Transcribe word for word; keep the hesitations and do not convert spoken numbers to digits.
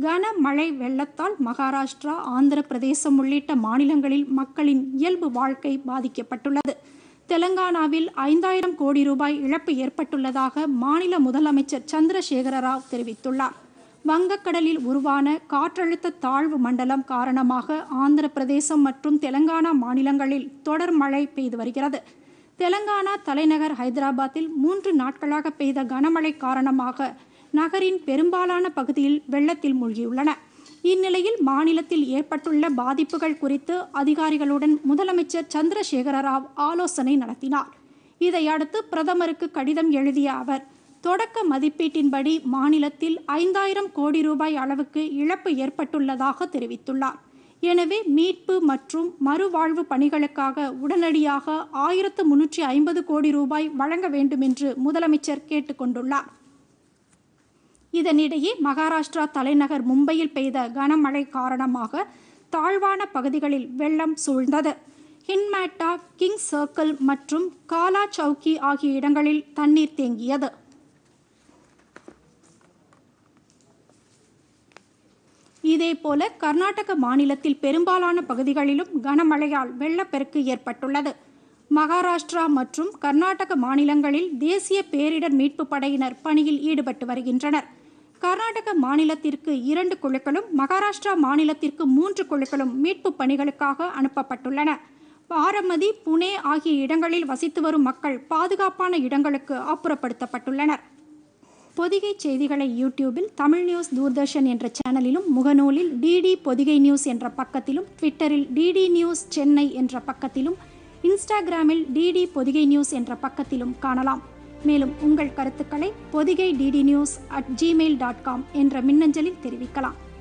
கனமழை வெள்ளத்தால் மகாராஷ்டிரா, ஆந்திர பிரதேசம் உள்ளிட்ட மாநிலங்களில் மக்களின் இயல்பு வாழ்க்கை பாதிக்கப்பட்டுள்ளது. தெலங்கானாவில் ஐந்தாயிரம் கோடி ரூபாய் இழப்பு ஏற்பட்டுள்ளதாக மாநில முதலமைச்சர் சந்திரசேகர ராவ் தெரிவித்துள்ளார். வங்கக்கடலில் உருவான காற்றழுத்த தாழ்வு மண்டலம் காரணமாக ஆந்திர பிரதேசம் மற்றும் தெலங்கானா மாநிலங்களில் தொடர் மழை பெய்து வருகிறது. தெலங்கானா தலைநகர் ஹைதராபாத்தில் மூன்று நாட்களாக பெய்த கனமழை காரணமாக நகரின் பெரும்பாலான பகுதியில் வெள்ளத்தில் மூழ்கியுள்ளன. இந்நிலையில் மாநிலத்தில் ஏற்பட்டுள்ள பாதிப்புகள் குறித்து அதிகாரிகளுடன் முதலமைச்சர் சந்திரசேகர ராவ் ஆலோசனை நடத்தினார். இதையடுத்து பிரதமருக்கு கடிதம் எழுதிய அவர், தொடக்க மதிப்பீட்டின்படி மாநிலத்தில் ஐந்தாயிரம் கோடி ரூபாய் அளவுக்கு இழப்பு ஏற்பட்டுள்ளதாக தெரிவித்துள்ளார். எனவே மீட்பு மற்றும் மறுவாழ்வு பணிகளுக்காக உடனடியாக ஆயிரத்து முன்னூற்றி ஐம்பது கோடி ரூபாய் வழங்க வேண்டும் என்று முதலமைச்சர் கேட்டுக்கொண்டுள்ளார். இதனிடையே மகாராஷ்டிரா தலைநகர் மும்பையில் பெய்த கனமழை காரணமாக தாழ்வான பகுதிகளில் வெள்ளம் சூழ்ந்தது. ஹின்மேட்டா, கிங்ஸ் சர்க்கிள் மற்றும் காலா சவுக்கி ஆகிய இடங்களில் தண்ணீர் தேங்கியது. இதேபோல கர்நாடக மாநிலத்தில் பெரும்பாலான பகுதிகளிலும் கனமழையால் வெள்ளப்பெருக்கு ஏற்பட்டுள்ளது. மகாராஷ்டிரா மற்றும் கர்நாடக மாநிலங்களில் தேசிய பேரிடர் மீட்பு படையினர் பணியில் ஈடுபட்டு வருகின்றனர். கர்நாடக மாநிலத்திற்கு இரண்டு குழுக்களும், மகாராஷ்டிரா மாநிலத்திற்கு மூன்று குழுக்களும் மீட்பு பணிகளுக்காக அனுப்பப்பட்டுள்ளன. பாரமதி, புனே ஆகிய இடங்களில் வசித்து வரும் மக்கள் பாதுகாப்பான இடங்களுக்கு அப்புறப்படுத்தப்பட்டுள்ளனர். பொதிகை செய்திகளை யூடியூபில் தமிழ் நியூஸ் தூர்தர்ஷன் என்ற சேனலிலும், முகநூலில் டிடி பொதிகை நியூஸ் என்ற பக்கத்திலும், ட்விட்டரில் டிடி நியூஸ் சென்னை என்ற பக்கத்திலும், இன்ஸ்டாகிராமில் டிடி பொதிகை நியூஸ் என்ற பக்கத்திலும் காணலாம். மேலும் உங்கள் கருத்துக்களை Podhigai DD news at gmail dot com என்ற மின்னஞ்சலில் தெரிவிக்கலாம்.